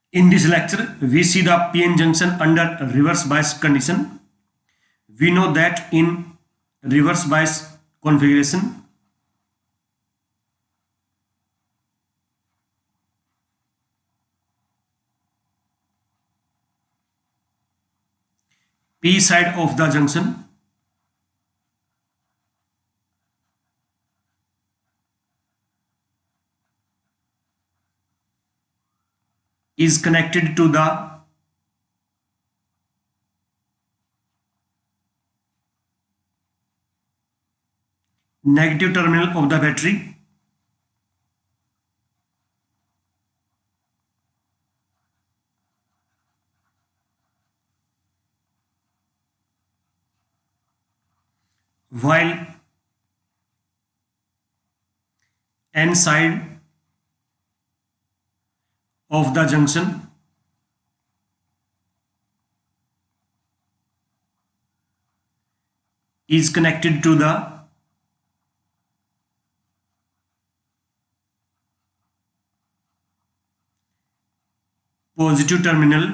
In this lecture, we see the PN junction under reverse bias condition. We know that in reverse bias configuration, P side of the junction is connected to the negative terminal of the battery, while N side of the junction is connected to the positive terminal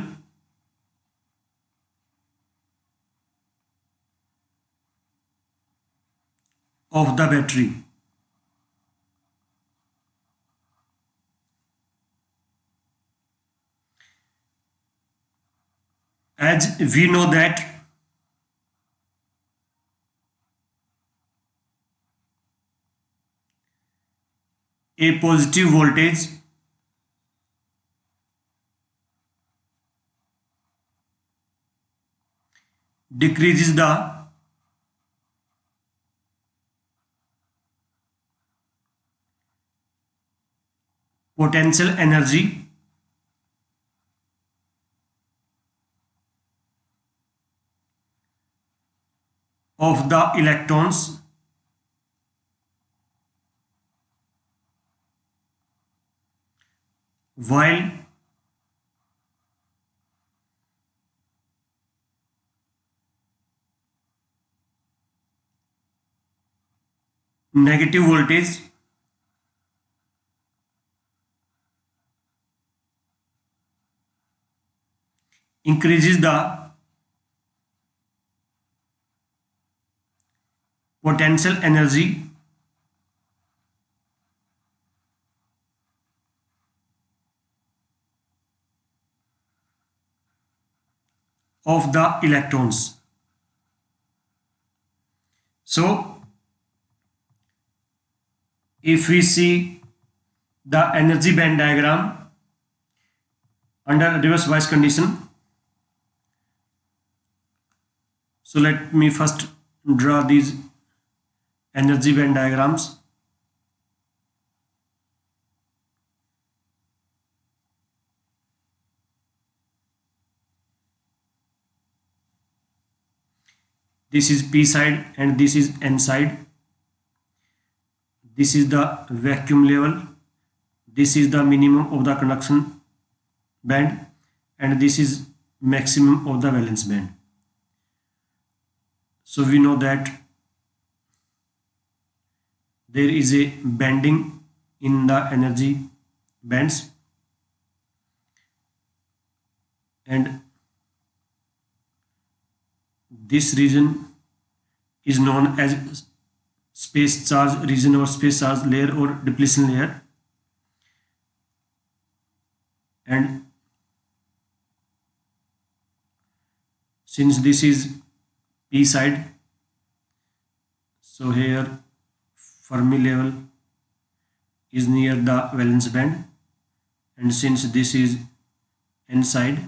of the battery. As we know that a positive voltage decreases the potential energy of the electrons while negative voltage increases the potential energy of the electrons. So if we see the energy band diagram under reverse bias condition, so let me first draw these energy band diagrams. This is P side and this is N side. This is the vacuum level. This is the minimum of the conduction band and this is maximum of the valence band. So we know that there is a bending in the energy bands and this region is known as space charge region or space charge layer or depletion layer, and since this is P side, so here Fermi level is near the valence band, and since this is N side,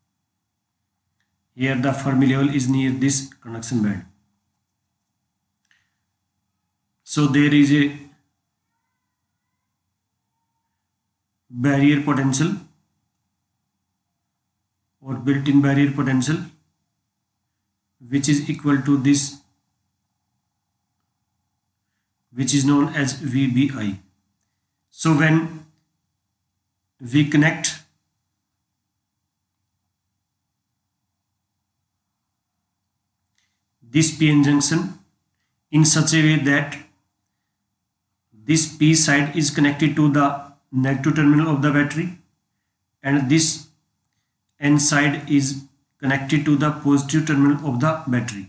here the Fermi level is near this conduction band. So there is a barrier potential or built-in barrier potential which is equal to this, which is known as VBI. So when we connect this PN junction in such a way that this P side is connected to the negative terminal of the battery and this N side is connected to the positive terminal of the battery.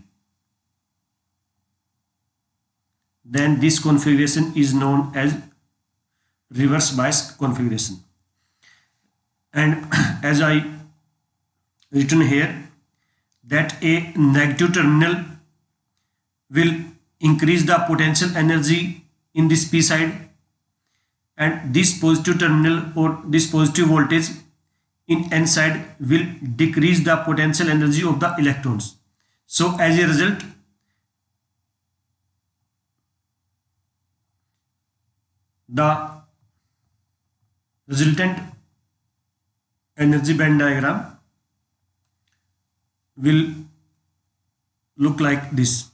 Then this configuration is known as reverse bias configuration. And as I written here, that a negative terminal will increase the potential energy in this P side, and this positive terminal or this positive voltage in N side will decrease the potential energy of the electrons. So as a result, the resultant energy band diagram will look like this.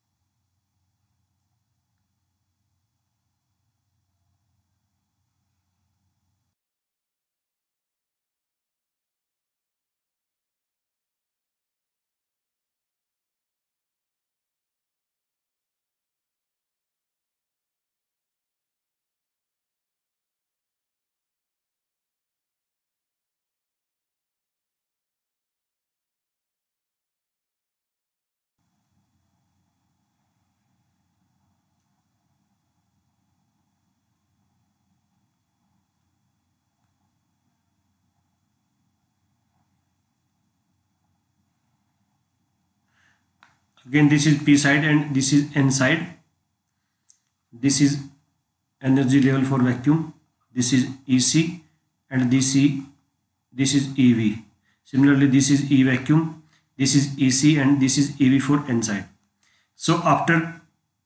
Again, this is P side and this is N side. This is energy level for vacuum. This is EC and this is EV. Similarly, this is E vacuum, this is EC and this is EV for N side. So after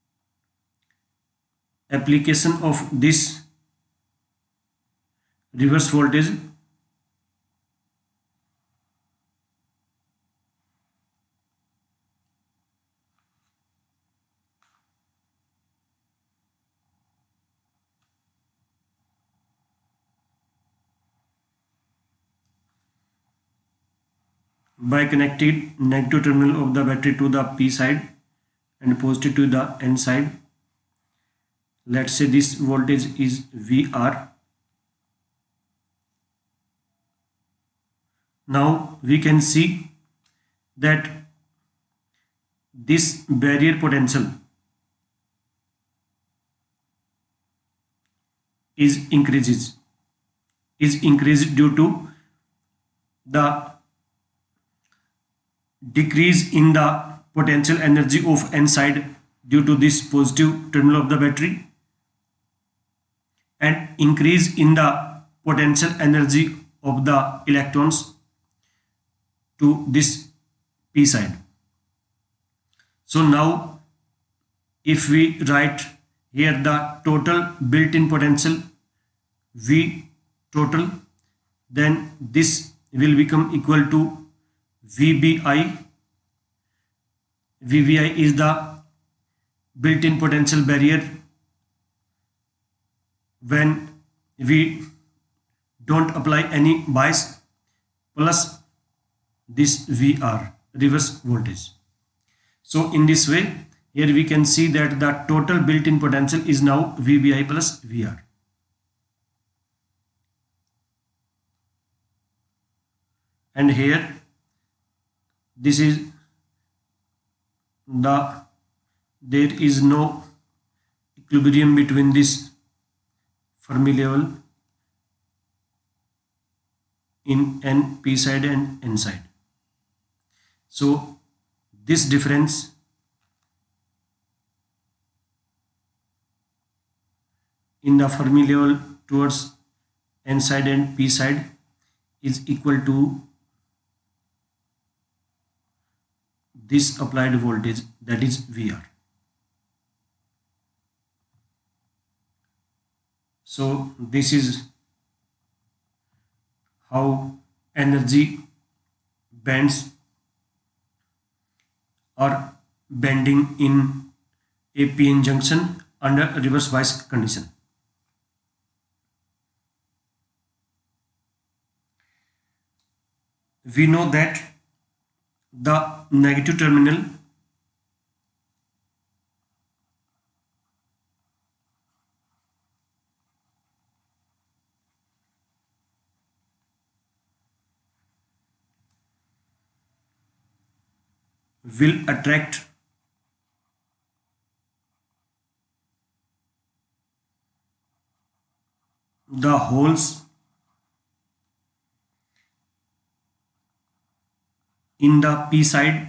application of this reverse voltage, by connecting negative terminal of the battery to the P side and positive to the N side, let's say this voltage is VR. Now we can see that this barrier potential is increased due to the decrease in the potential energy of N side due to this positive terminal of the battery, and increase in the potential energy of the electrons to this P side. So now if we write here the total built-in potential V total, then this will become equal to VBI. VBI is the built-in potential barrier when we don't apply any bias, plus this VR, reverse voltage. So in this way, here we can see that the total built-in potential is now VBI plus VR. And here this is there is no equilibrium between this Fermi level in N P side and N side. So this difference in the Fermi level towards N side and P side is equal to this applied voltage, that is VR. So this is how energy bands are bending in a PN junction under reverse bias condition. We know that the negative terminal will attract the holes in the p side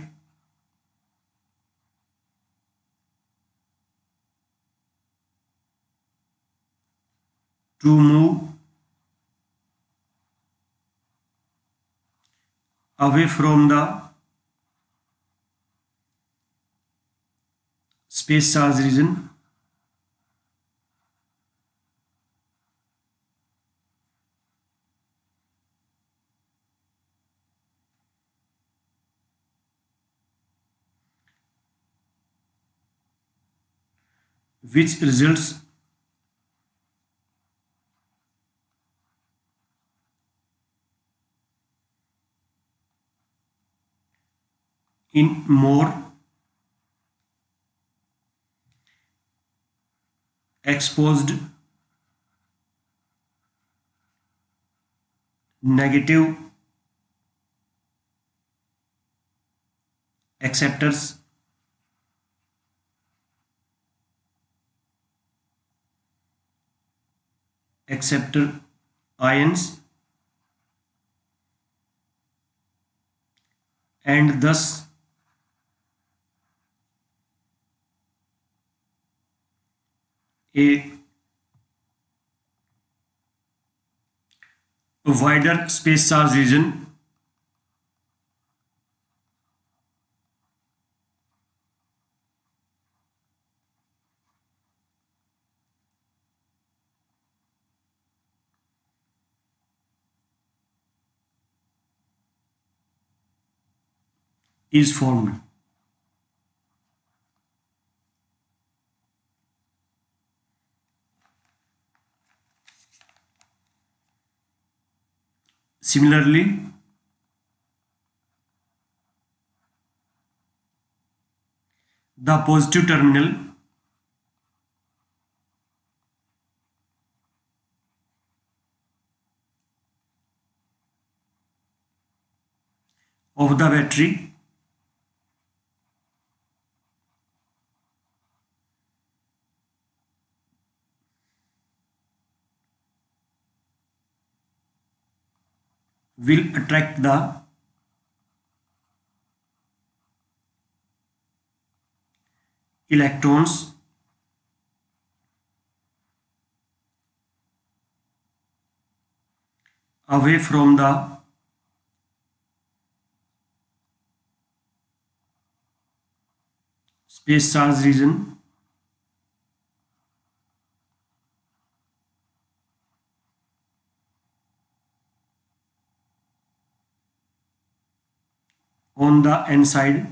to move away from the space charge region which results in more exposed negative acceptors acceptor ions, and thus a wider space charge region is formed. Similarly, the positive terminal of the battery will attract the electrons away from the space charge region on the n side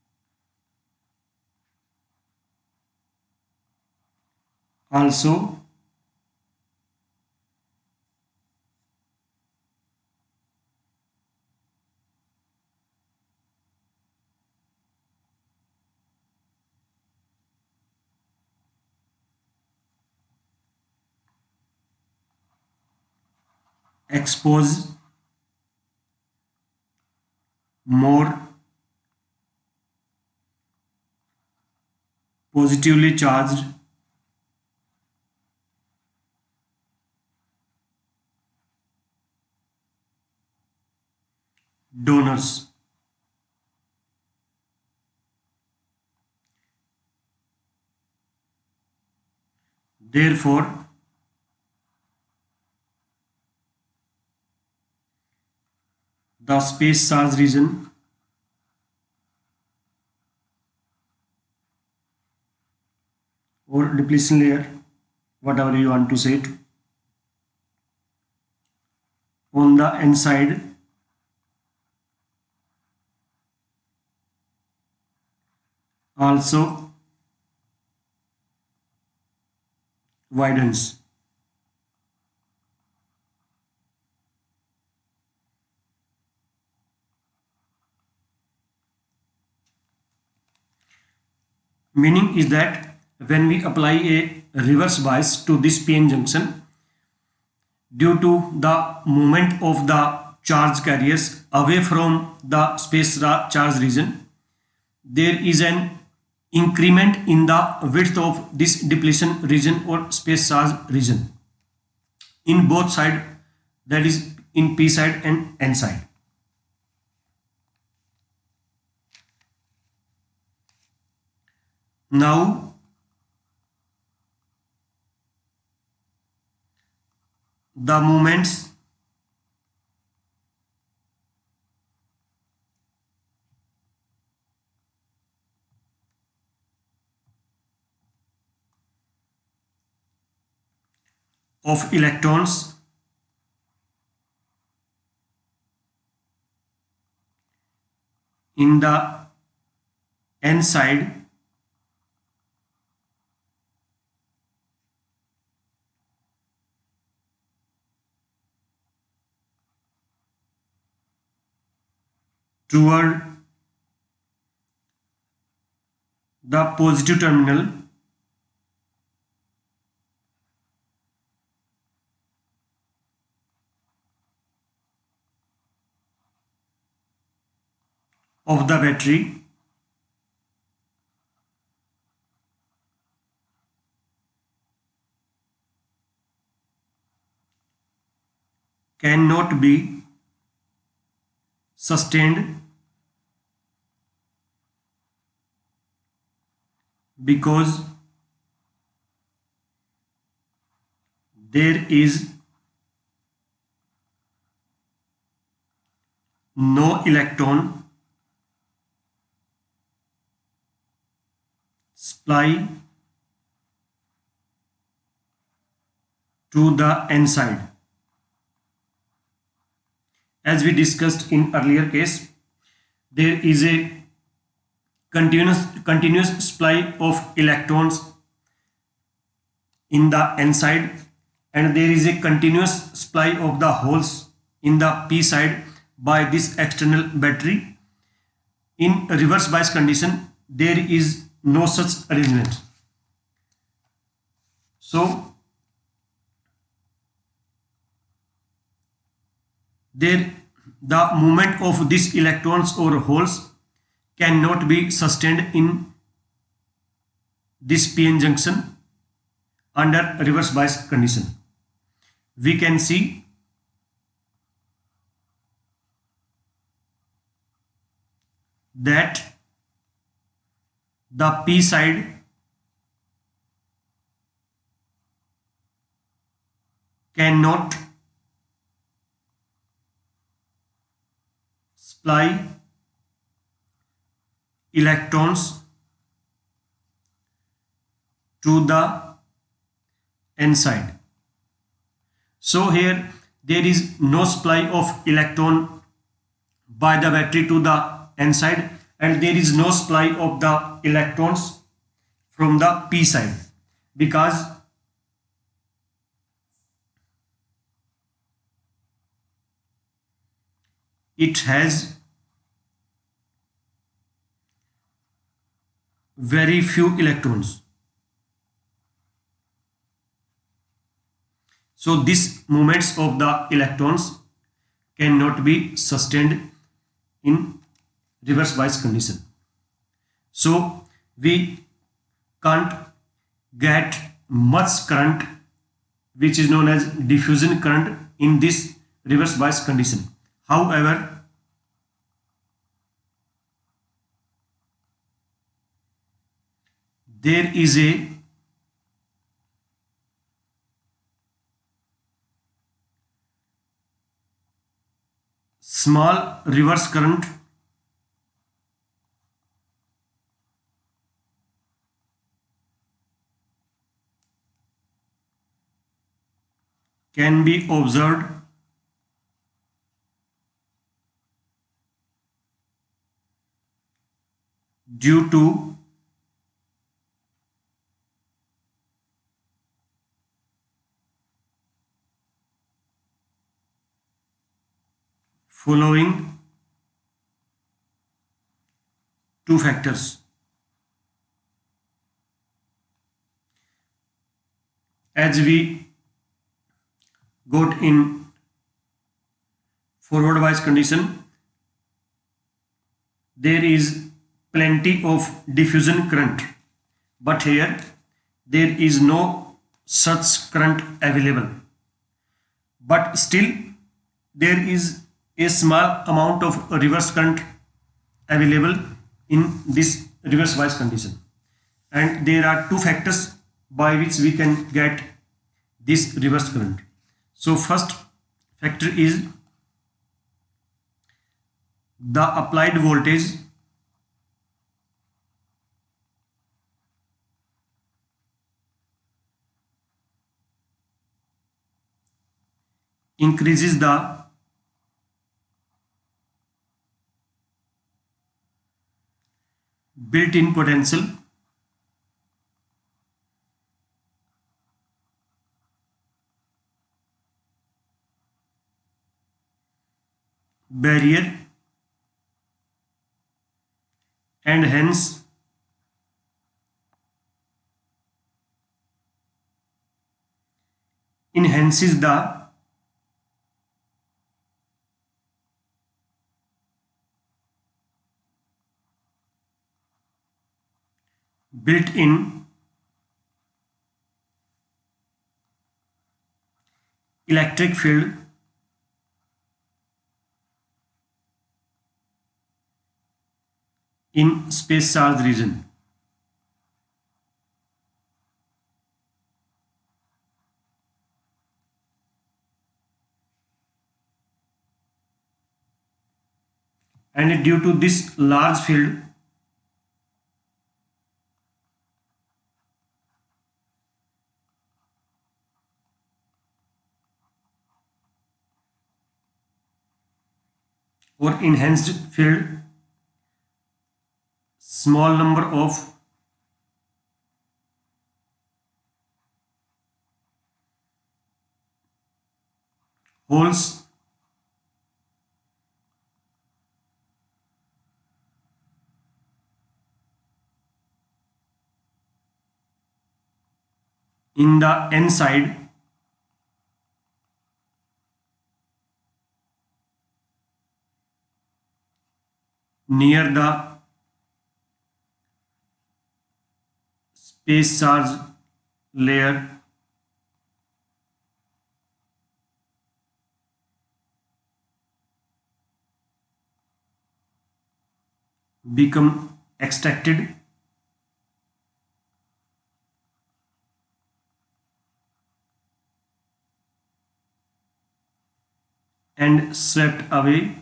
also expose more positively charged donors. Therefore, the space charge region or depletion layer, whatever you want to say it, on the n side also widens. Meaning is that when we apply a reverse bias to this PN junction, due to the movement of the charge carriers away from the space charge region, there is an increment in the width of this depletion region or space charge region in both side, that is in p side and n side. Now the moments of electrons in the n side toward the positive terminal of the battery cannot be sustained because there is no electron supply to the n side. As we discussed in earlier case, there is a continuous supply of electrons in the n side, and there is a continuous supply of the holes in the p side by this external battery. In reverse bias condition, there is no such arrangement. So there the movement of these electrons or holes cannot be sustained in this p-n junction under reverse bias condition. We can see that the p side cannot supply electrons to the n side. So here there is no supply of electron by the battery to the n side, and there is no supply of the electrons from the p side because it has very few electrons. So these movements of the electrons cannot be sustained in reverse bias condition. So we can't get much current, which is known as diffusion current, in this reverse bias condition. However, there is a small reverse current can be observed due to following two factors. As we got in forward bias condition, there is plenty of diffusion current, but here there is no such current available, but still there is a small amount of reverse current available in this reverse bias condition, and there are two factors by which we can get this reverse current. So first factor is the applied voltage increases the built-in potential barrier, and hence enhances the built-in electric field in space charge region. And due to this large field, or enhanced field, small number of holes in the n side near the space charge layer become extracted and swept away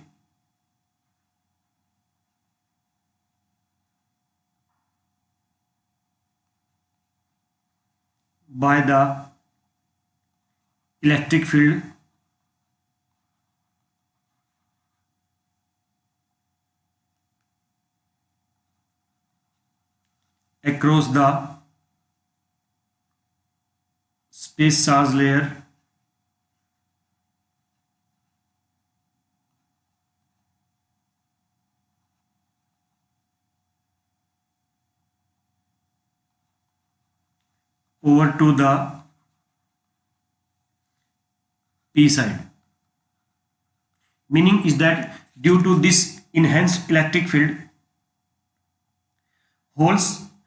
by the electric field across the space charge layer over to the p side. Meaning is that due to this enhanced electric field, holes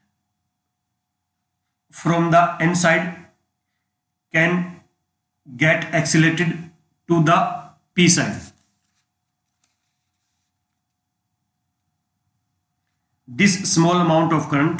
from the n side can get accelerated to the p side. This small amount of current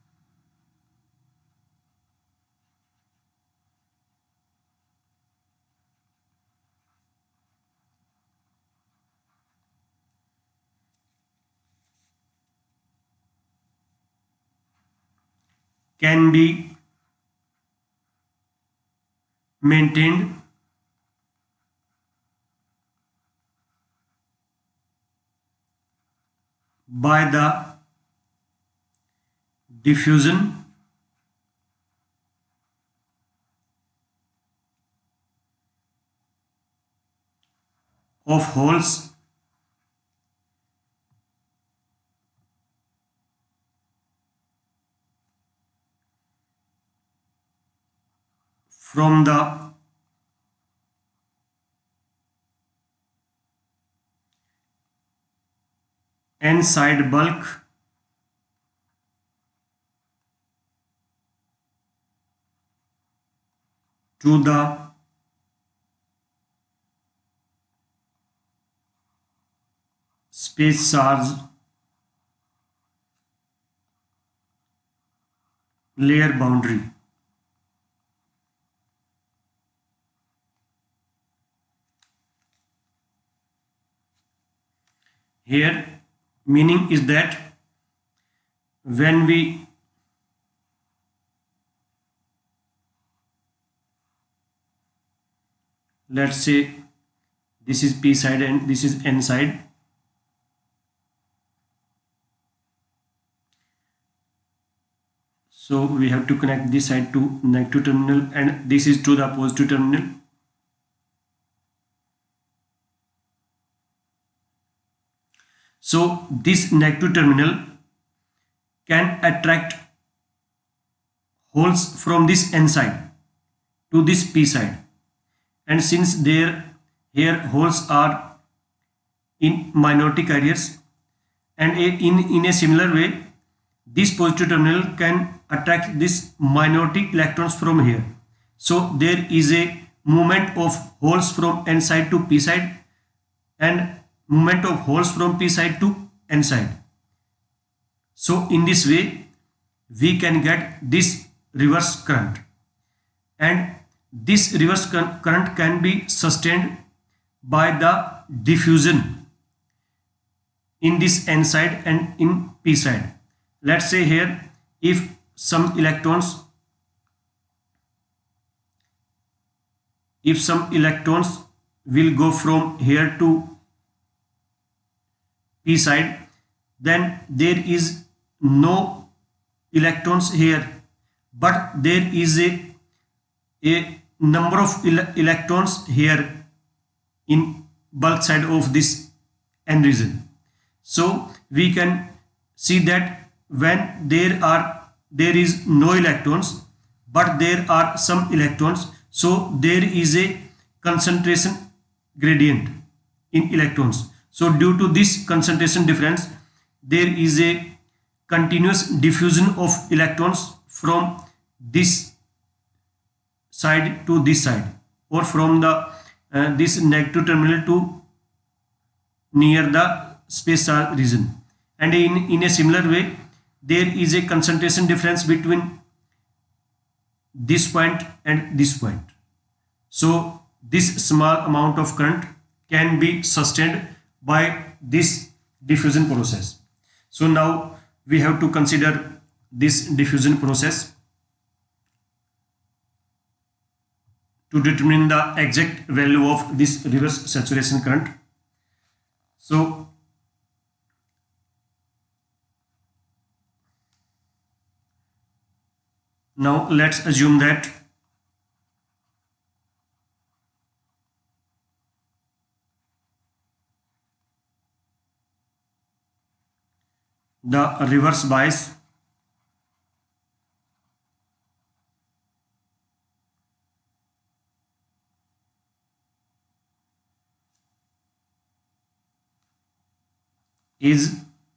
can be maintained by the diffusion of holes from the n side bulk to the space charge layer boundary. Here meaning is that when we let's say this is p side and this is n side, so we have to connect this side to negative terminal and this is to the positive terminal. So this negative terminal can attract holes from this n side to this p side, and since there here holes are in minority carriers, and in a similar way this positive terminal can attract this minority electrons from here. So there is a movement of holes from n side to p side and movement of holes from p side to n side. So in this way we can get this reverse current, and this reverse current can be sustained by the diffusion in this n side and in p side. Let's say here if some electrons will go from here to p side, then there is no electrons here, but there is a number of electrons here in bulk side of this n region. So we can see that when there is no electrons but there are some electrons, so there is a concentration gradient in electrons. So due to this concentration difference there is a continuous diffusion of electrons from this side to this side, or from the this negative terminal to near the space charge region, and in a similar way there is a concentration difference between this point and this point. So this small amount of current can be sustained by this diffusion process. So now we have to consider this diffusion process to determine the exact value of this reverse saturation current. So now let's assume that the reverse bias is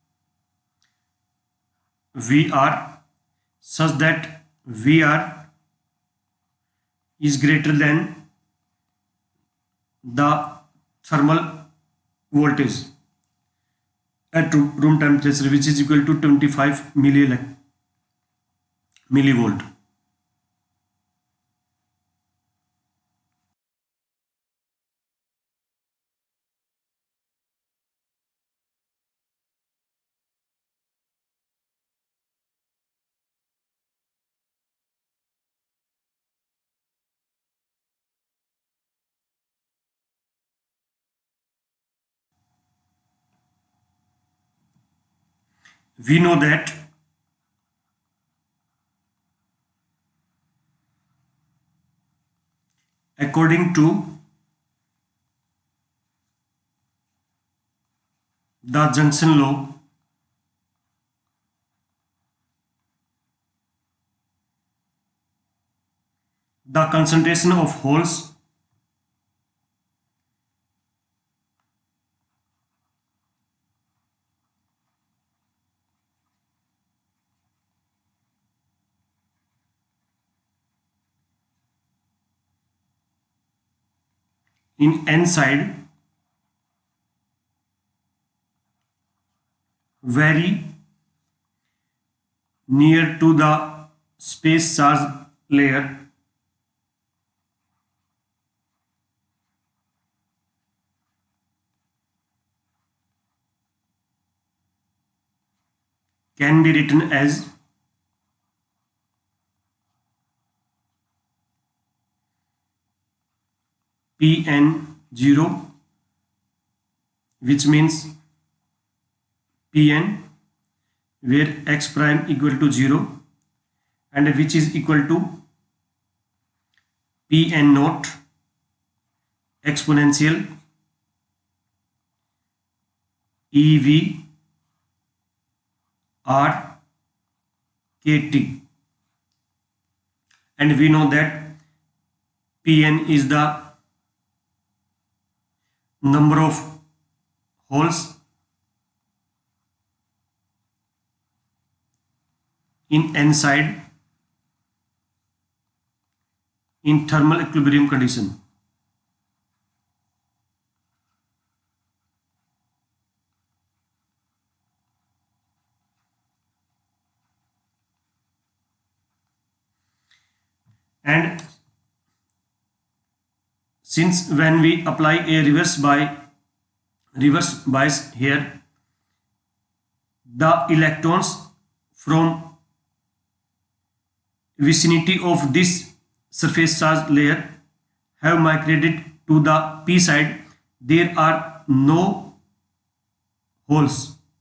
VR such that VR is greater than the thermal voltage at room temperature, which is equal to 25 millivolt. We know that according to the junction law, the concentration of holes in n side very near to the space charge layer can be written as Pn0, which means Pn where x prime equal to 0 and which is equal to Pn naught exponential EV R kt, and we know that Pn is the number of holes in n side in thermal equilibrium condition. And since when we apply a reverse bias here, the electrons from vicinity of this surface charge layer have migrated to the p side. There are no holes.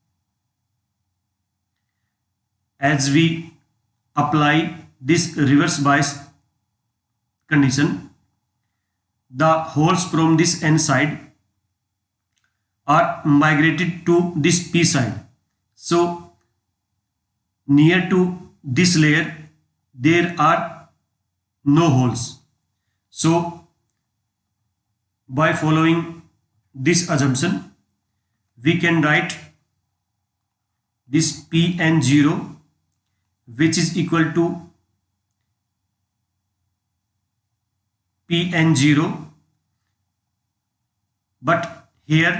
As we apply this reverse bias condition, the holes from this n side are migrated to this p side. So near to this layer there are no holes. So by following this assumption we can write this Pn0, which is equal to Pn0, but here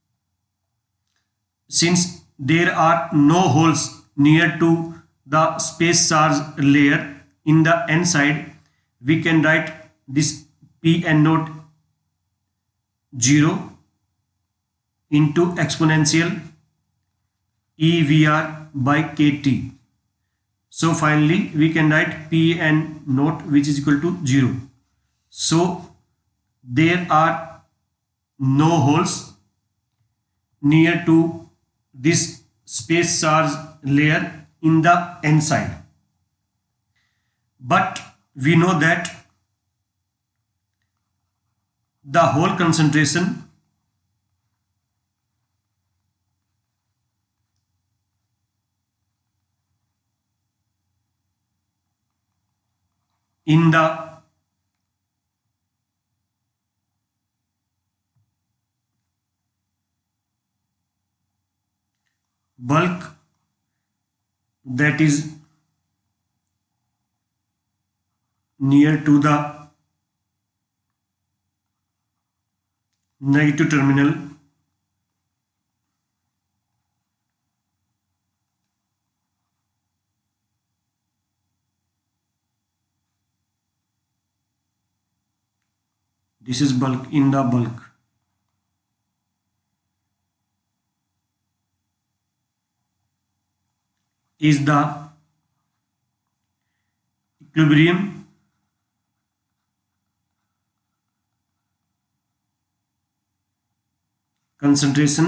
since there are no holes near to the space charge layer in the n side, we can write this Pn naught 0 into exponential EVR by kt. So finally we can write Pn naught which is equal to 0. So there are no holes near to this space charge layer in the n side, but we know that the hole concentration in the bulk, that is near to the negative terminal, this is bulk, in the bulk is the equilibrium concentration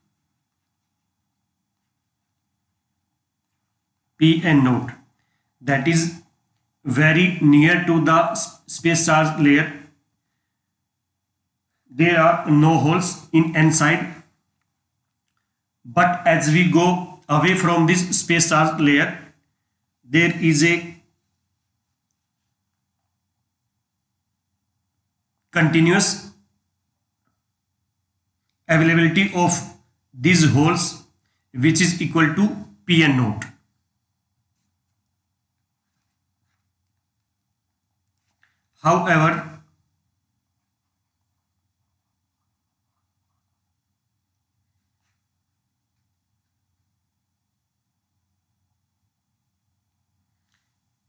Pn naught, that is very near to the space charge layer. There are no holes in n side, but as we go away from this space charge layer there is a continuous availability of these holes which is equal to Pn naught. However,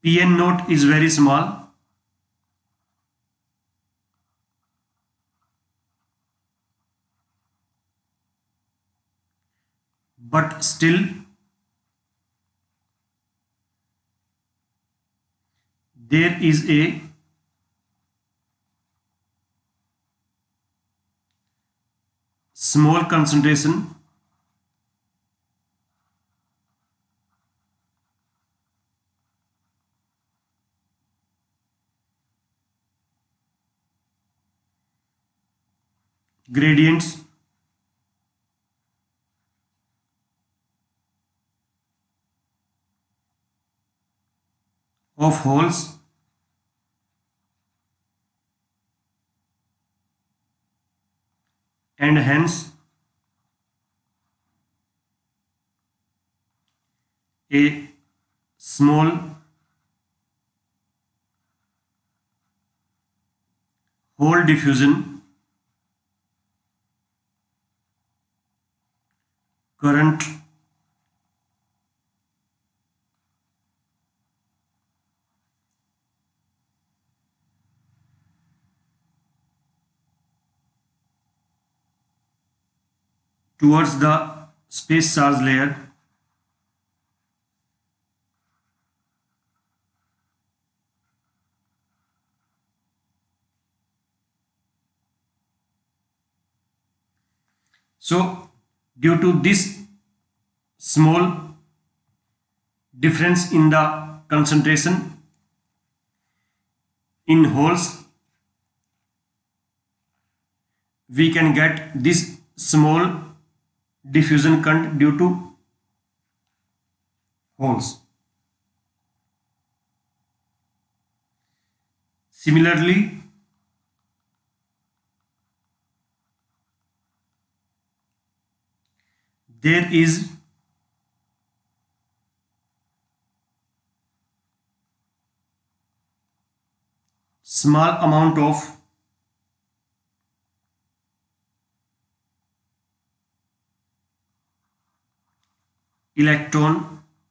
PN node is very small, but still there is a small concentration gradients of holes and hence a small hole diffusion current towards the space charge layer so due to this small difference in the concentration in holes we can get this small diffusion current due to holes. Similarly, there is small amount of electron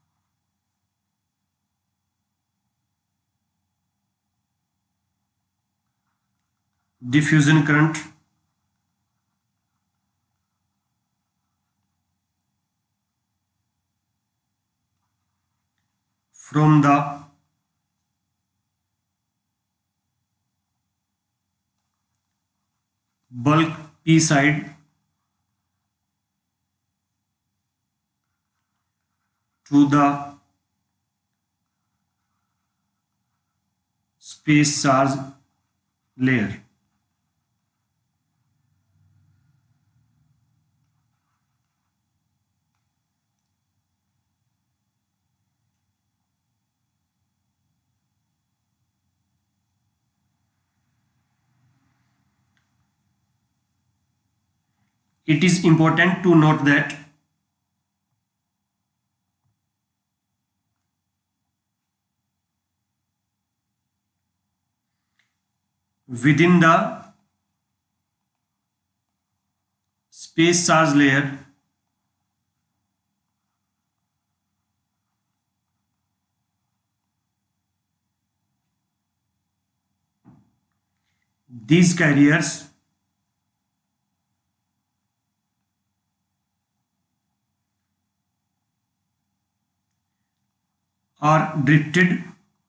diffusion current from the bulk P side to the space charge layer. It is important to note that within the space charge layer these carriers are drifted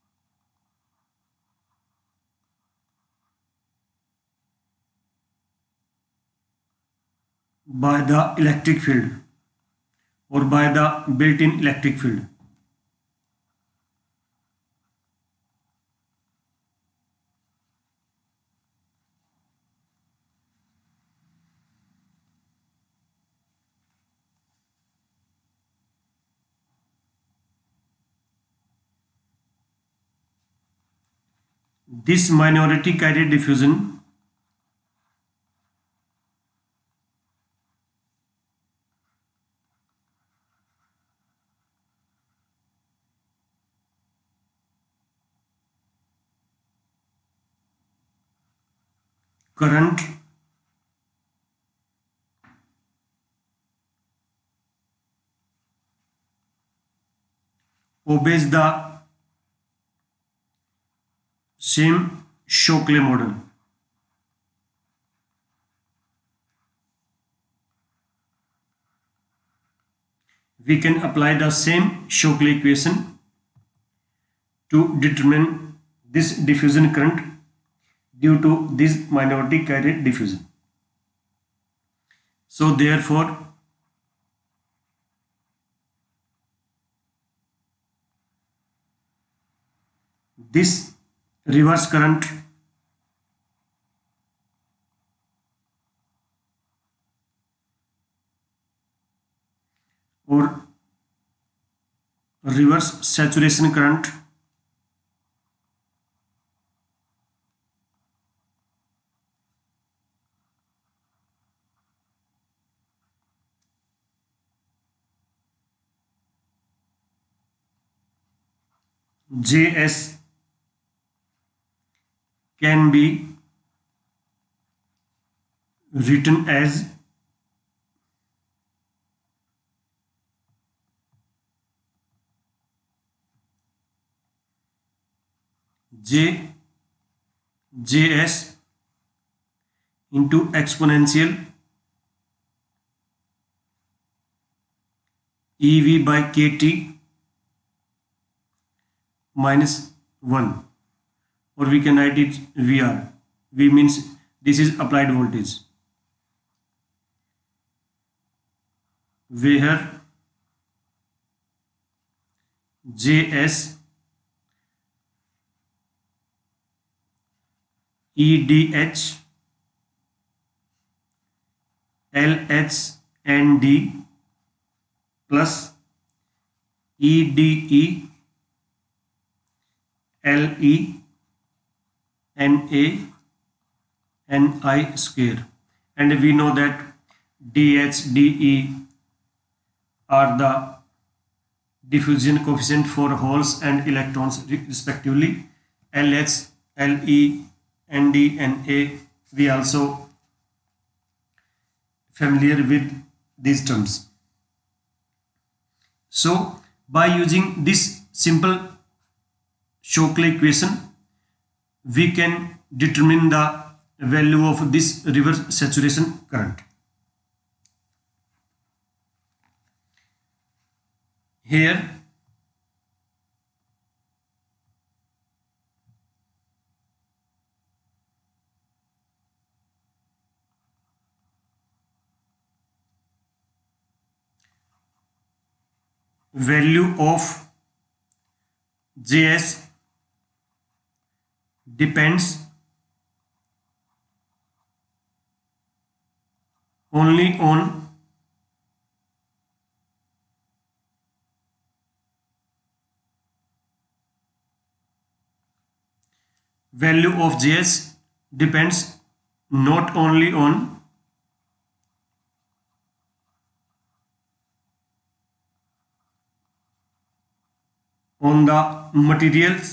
by the electric field or by the built-in electric field. This minority carrier diffusion current obeys the same Shockley model. We can apply the same Shockley equation to determine this diffusion current due to this minority carrier diffusion. So therefore this reverse current or reverse saturation current Js can be written as Js into exponential EV by KT minus 1, or we can write it VR. V means this is applied voltage, where Js EDH LH and D plus EDE LE NA NI square, and we know that DH DE are the diffusion coefficient for holes and electrons respectively. LH LE ND NA, we also familiar with these terms. So by using this simple Shockley equation, we can determine the value of this reverse saturation current. Here value of Js depends only on value of Js depends not only on the materials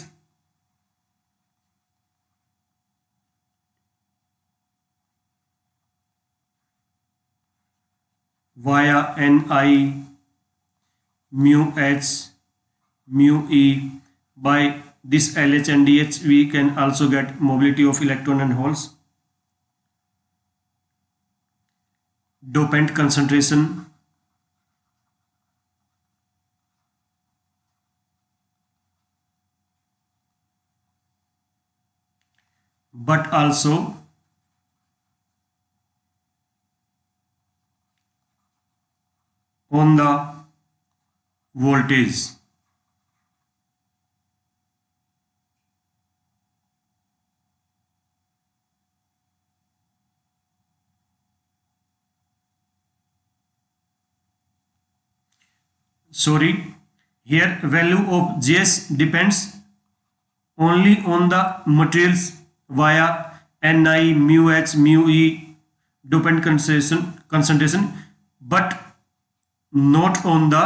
via Ni mu H mu E. By this LH and DH we can also get mobility of electron and holes, dopant concentration, but also on the voltage. Sorry, here value of Js depends only on the materials via Ni mu H mu E dopant concentration, but not on the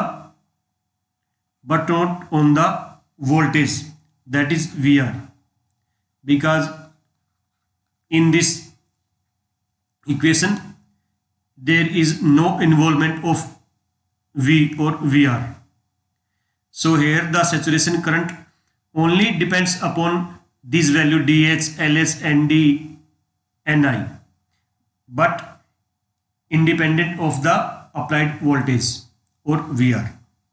voltage, that is VR, because in this equation there is no involvement of V or VR. So here the saturation current only depends upon this value dH, LH, ND, Ni, but independent of the applied voltage or VR.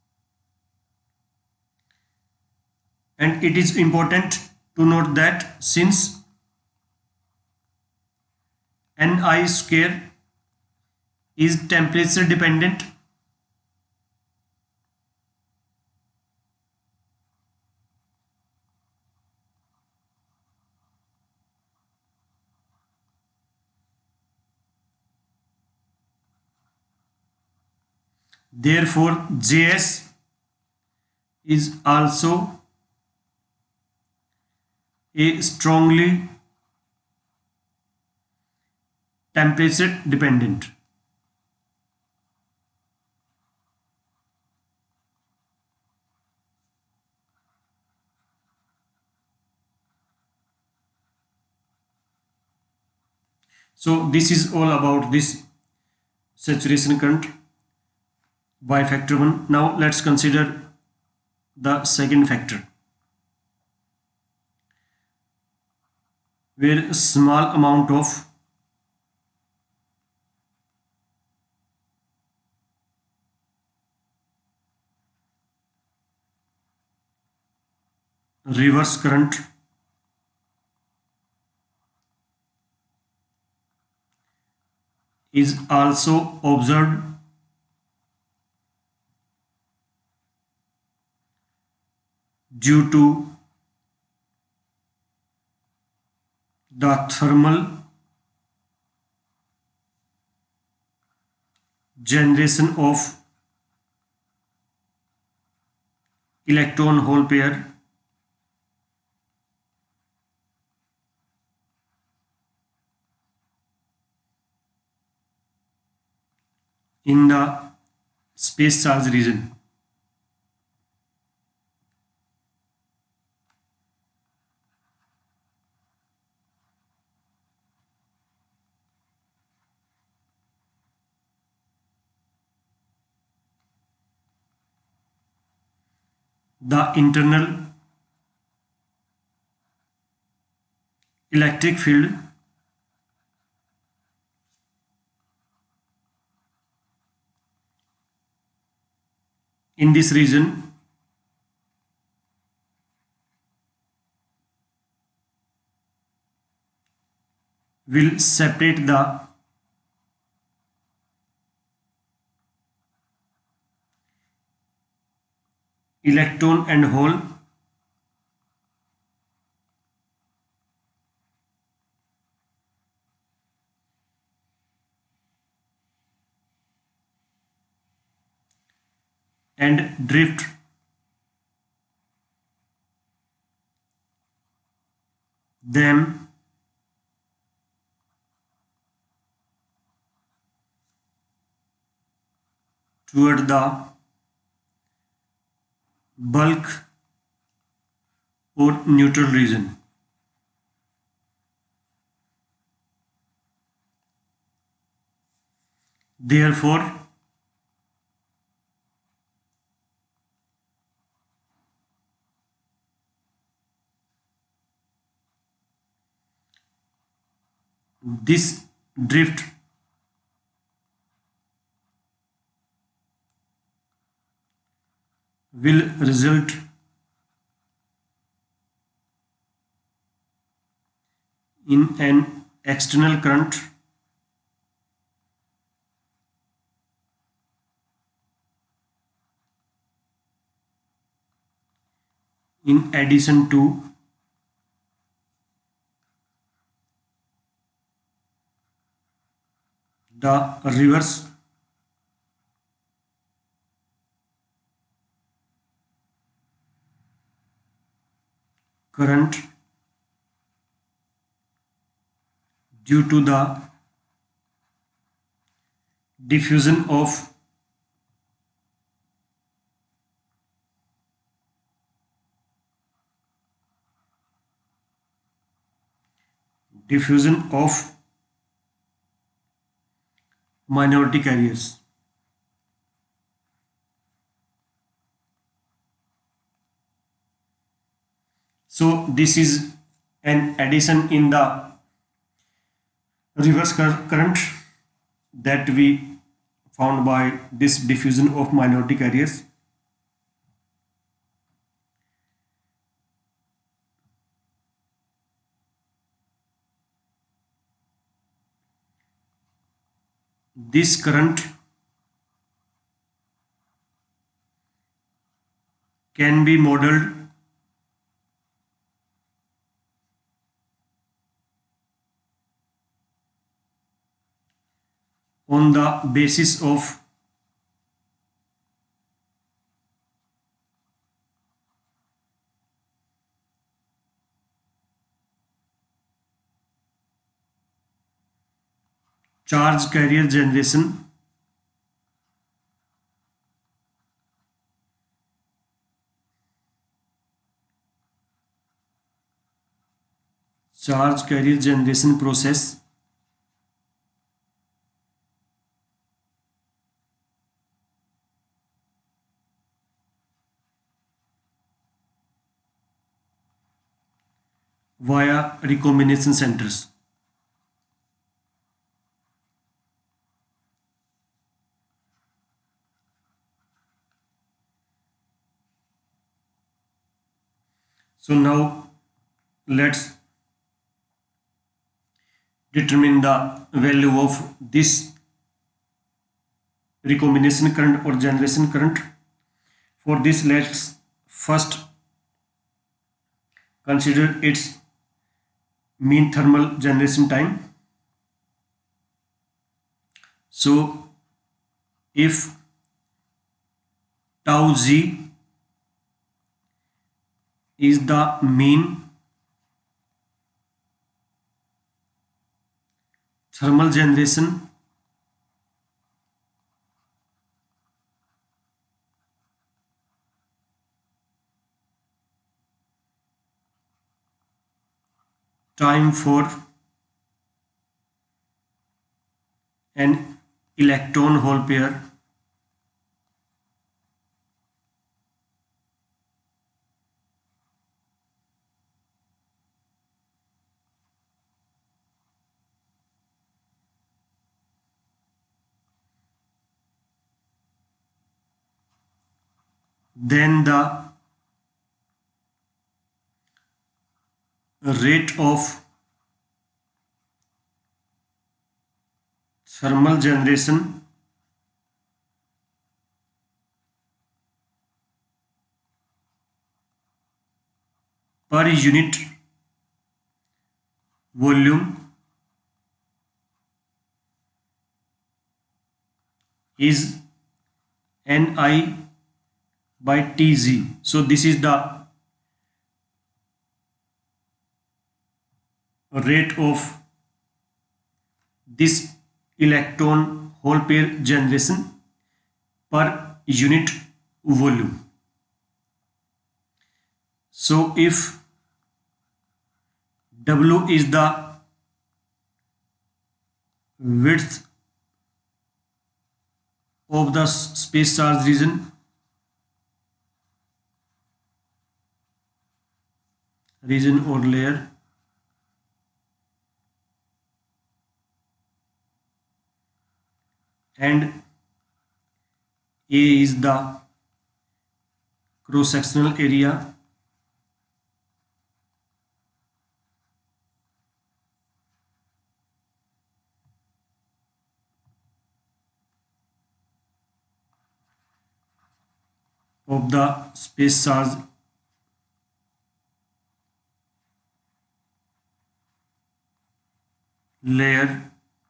And it is important to note that since Ni square is temperature dependent, therefore Js is also a strongly temperature dependent. So this is all about this saturation current by factor 1. Now let's consider the second factor, where a small amount of reverse current is also observed due to the thermal generation of electron hole pair in the space charge region. The internal electric field in this region will separate the electron and hole and drift them toward the bulk or neutral region. Therefore, this drift will result in an external current in addition to the reverse current due to the diffusion of minority carriers. So this is an addition in the reverse current that we found by this diffusion of minority carriers. This current can be modeled on the basis of charge carrier generation, process via recombination centers. So now let's determine the value of this recombination current or generation current. For this, let's first consider its mean thermal generation time. So if tau z is the mean thermal generation, time for an electron hole pair then the rate of thermal generation per unit volume is Ni by Tz. So this is the rate of this electron hole pair generation per unit volume. So if W is the width of the space charge region or layer, and A is the cross-sectional area of the space charge layer,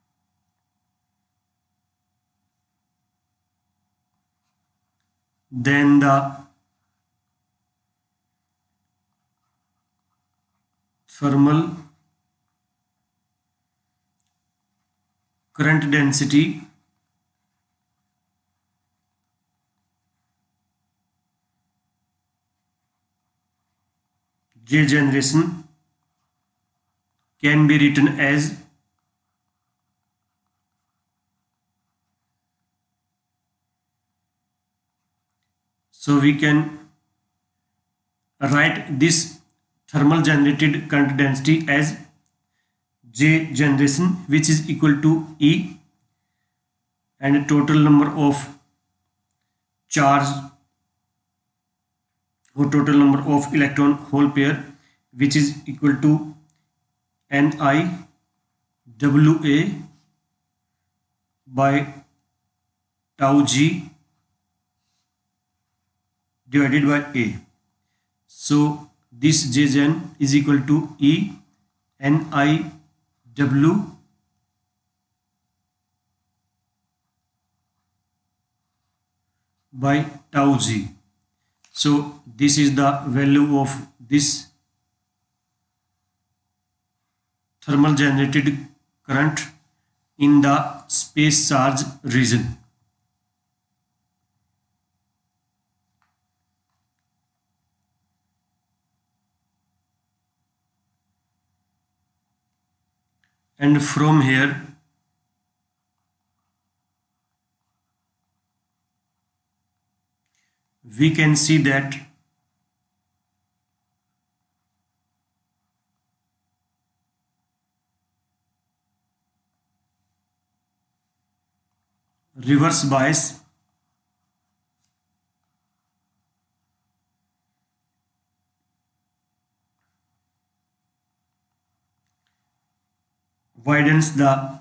then the thermal current density J generation can be written as so we can write this thermal generated current density as J generation, which is equal to E, and total number of charge or total number of electron hole pair, which is equal to Ni Wa by tau G divided by A. So this Jgen is equal to E Ni W by tau G. So this is the value of this thermal generated current in the space charge region. And from here we can see that reverse bias widens the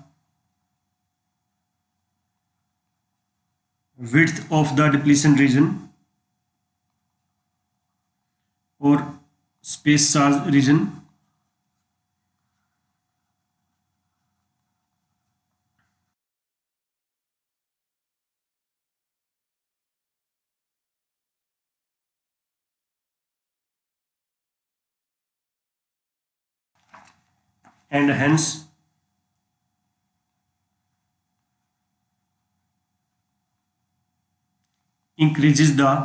width of the depletion region or space charge region, and hence increases the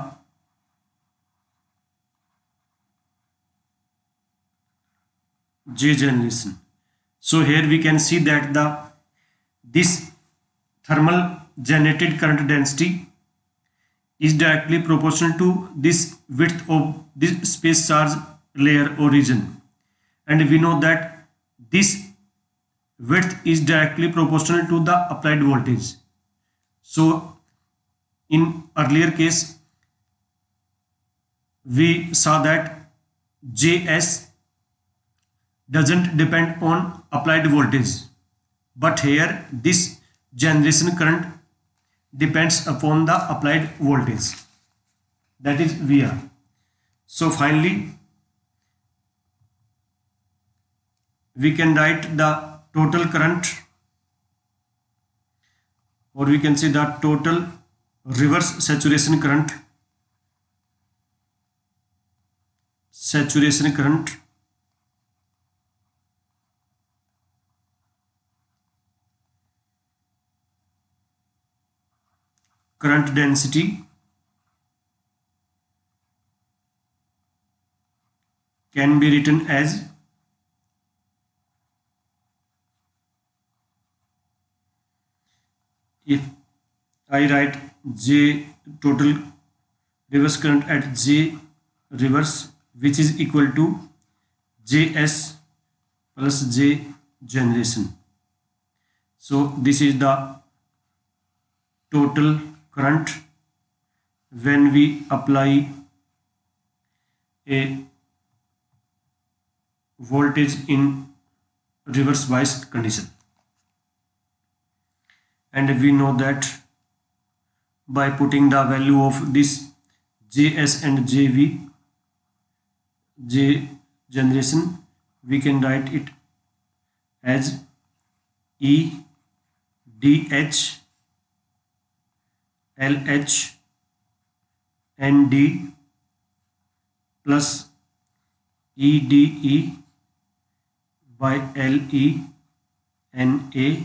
J generation. So here we can see that this thermal generated current density is directly proportional to this width of this space charge layer or region, and we know that this width is directly proportional to the applied voltage. So in earlier case we saw that Js doesn't depend on applied voltage, but here this generation current depends upon the applied voltage, that is VR. So finally we can write the total current, or we can say the total reverse saturation current current density can be written as if I write J total reverse current at J reverse, which is equal to Js plus J generation. So this is the total current when we apply a voltage in reverse bias condition. And we know that by putting the value of this Js and Jv, J generation, we can write it as E dH LH ND plus EDE by LE NA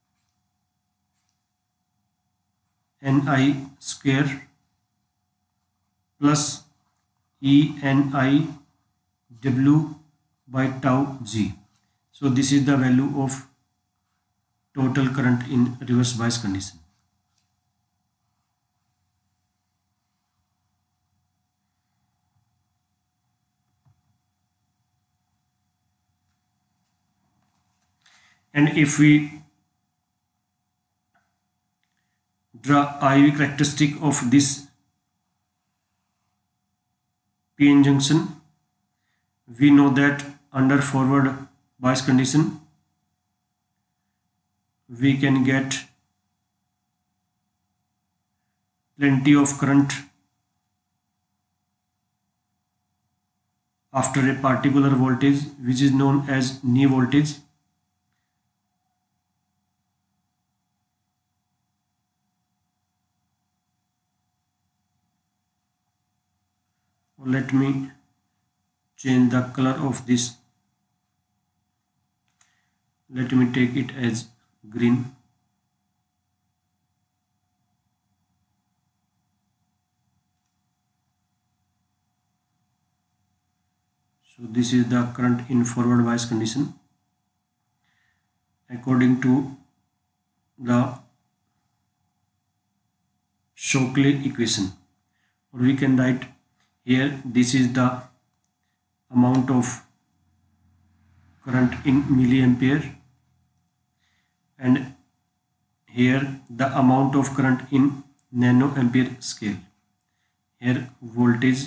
Ni square plus ENI W by tau G. So this is the value of total current in reverse bias condition. And if we draw IV characteristic of this PN junction, we know that under forward bias condition we can get plenty of current after a particular voltage which is known as knee voltage. Let me change the color of this. Let me take it as green. So this is the current in forward bias condition according to the Shockley equation, or we can write here this is the amount of current in milliampere, and here the amount of current in nanoampere scale, here voltage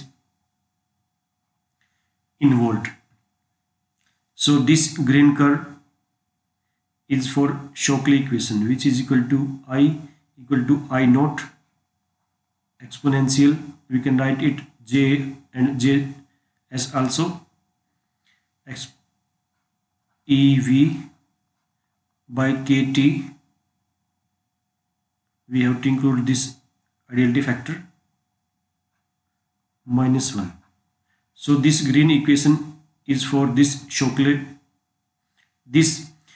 in volt. So this green curve is for Shockley equation, which is equal to I naught exponential, we can write it J and J as also EV by KT. We have to include this ideality factor -1. So this green equation is for this Shockley. This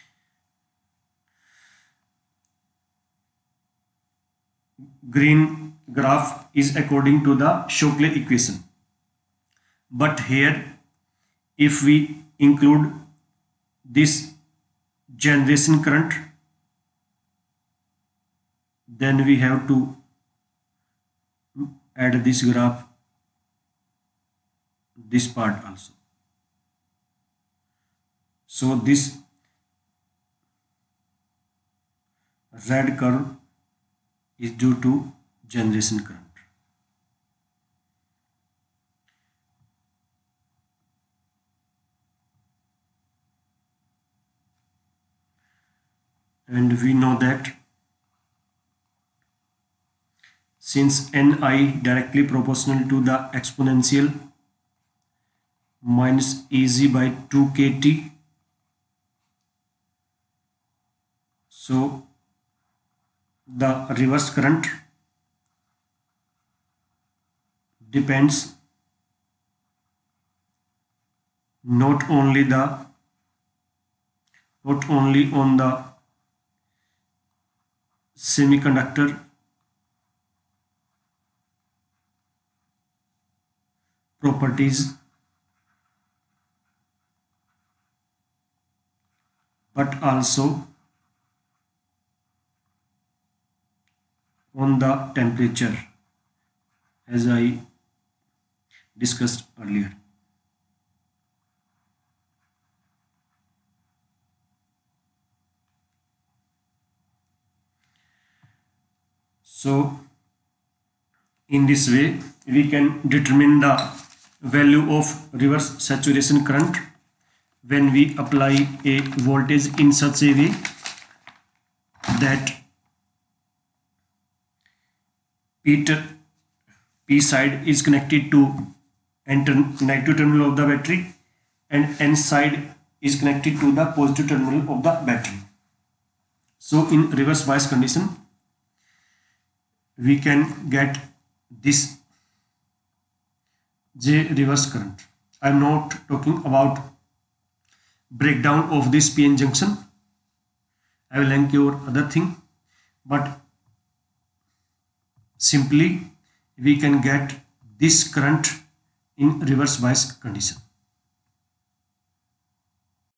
green graph is according to the Shockley equation. But here if we include this generation current, then we have to add this graph, this part also. So this red curve is due to generation current. And we know that since Ni directly proportional to the exponential minus Ez by 2 kT, so the reverse current depends not only on the semiconductor properties, but also on the temperature, as I discussed earlier. So in this way we can determine the value of reverse saturation current when we apply a voltage in such a way that P side is connected to negative terminal of the battery and N side is connected to the positive terminal of the battery. So in reverse bias condition we can get this J reverse current. I am not talking about breakdown of this PN junction. I will link your other thing, but simply we can get this current in reverse bias condition.